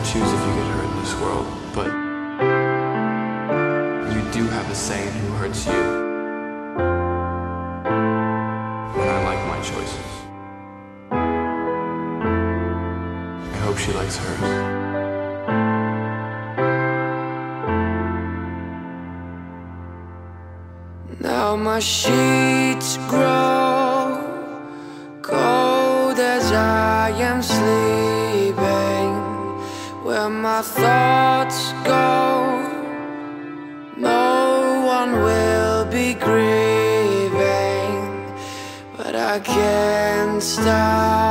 choose if you get hurt in this world, but you do have a say in who hurts you. And I like my choices. I hope she likes hers. Now my sheets grow cold as I am sleeping. Where my thoughts go, no one will be grieving. But I can't stop